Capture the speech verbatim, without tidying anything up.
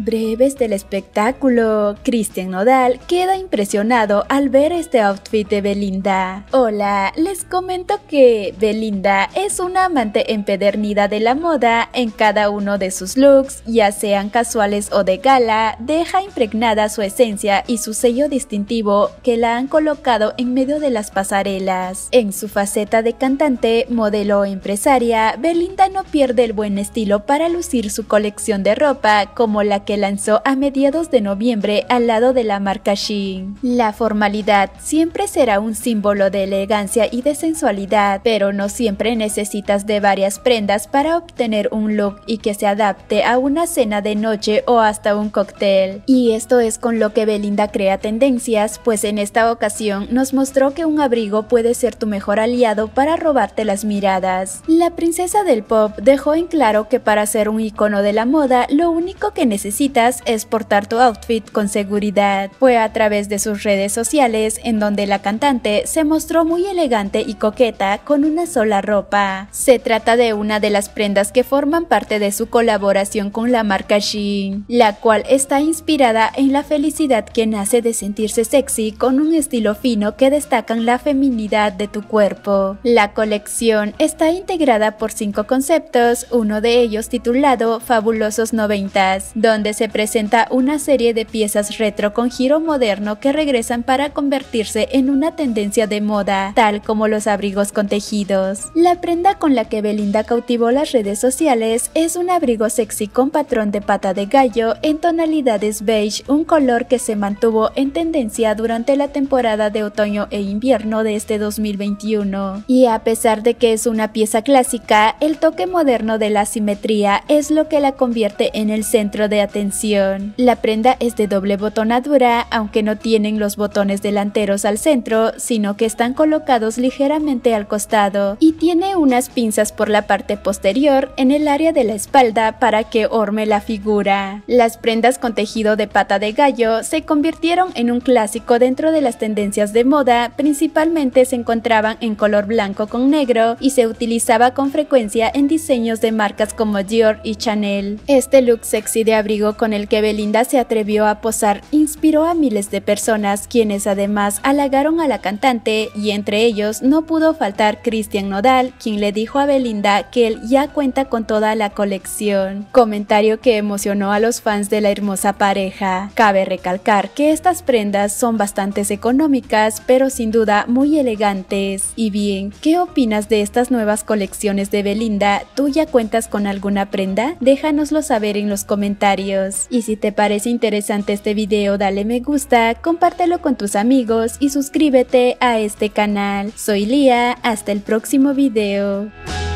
Breves del espectáculo. Christian Nodal queda impresionado al ver este outfit de Belinda. Hola, les comento que Belinda es una amante empedernida de la moda. En cada uno de sus looks, ya sean casuales o de gala, deja impregnada su esencia y su sello distintivo que la han colocado en medio de las pasarelas. En su faceta de cantante, modelo o empresaria, Belinda no pierde el buen estilo para lucir su colección de ropa como la que lanzó a mediados de noviembre al lado de la marca Shein. La formalidad siempre será un símbolo de elegancia y de sensualidad, pero no siempre necesitas de varias prendas para obtener un look y que se adapte a una cena de noche o hasta un cóctel. Y esto es con lo que Belinda crea tendencias, pues en esta ocasión nos mostró que un abrigo puede ser tu mejor aliado para robarte las miradas. La princesa del pop dejó en claro que para ser un icono de la moda, lo único que necesitas es portar tu outfit con seguridad. Fue a través de sus redes sociales en donde la cantante se mostró muy elegante y coqueta con una sola ropa. Se trata de una de las prendas que forman parte de su colaboración con la marca Shein, la cual está inspirada en la felicidad que nace de sentirse sexy con un estilo fino que destacan la feminidad de tu cuerpo. La colección está integrada por cinco conceptos, uno de ellos titulado Fabulosos noventas, donde se presenta una serie de piezas retro con giro moderno que regresan para convertirse en una tendencia de moda, tal como los abrigos con tejidos. La prenda con la que Belinda cautivó las redes sociales es un abrigo sexy con patrón de pata de gallo en tonalidades beige, un color que se mantuvo en tendencia durante la temporada de otoño e invierno de este dos mil veintiuno. Y a pesar de que es una pieza clásica, el toque moderno de la simetría es lo que la convierte en el centro de atención. La prenda es de doble botonadura, aunque no tienen los botones delanteros al centro, sino que están colocados ligeramente al costado, y tiene unas pinzas por la parte posterior en el área de la espalda para que orme la figura. Las prendas con tejido de pata de gallo se convirtieron en un clásico dentro de las tendencias de moda, principalmente se encontraban en color blanco con negro y se utilizaba con frecuencia en diseños de marcas como Dior y Chanel. Este look sexy de abrigo con el que Belinda se atrevió a posar inspiró a miles de personas, quienes además halagaron a la cantante, y entre ellos no pudo faltar Christian Nodal, quien le dijo a Belinda que él ya cuenta con toda la colección, comentario que emocionó a los fans de la hermosa pareja. Cabe recalcar que estas prendas son bastante económicas, pero sin duda muy elegantes. Y bien, ¿qué opinas de estas nuevas colecciones de Belinda? ¿Tú ya cuentas con alguna prenda? Déjanoslo saber en los comentarios. Y si te parece interesante este video, dale me gusta, compártelo con tus amigos y suscríbete a este canal. Soy Lía, hasta el próximo video.